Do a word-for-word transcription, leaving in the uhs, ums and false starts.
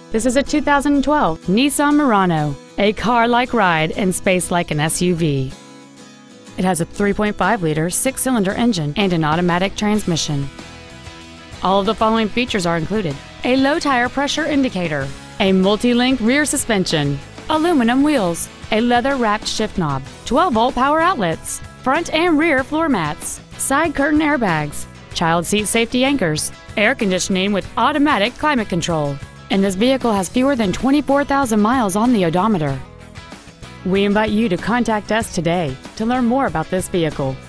This is a two thousand twelve Nissan Murano, a car-like ride and space like an S U V. It has a three point five liter six-cylinder engine and an automatic transmission. All of the following features are included: a low tire pressure indicator, a multi-link rear suspension, aluminum wheels, a leather-wrapped shift knob, twelve volt power outlets, front and rear floor mats, side curtain airbags, child seat safety anchors, air conditioning with automatic climate control, and this vehicle has fewer than twenty-four thousand miles on the odometer. We invite you to contact us today to learn more about this vehicle.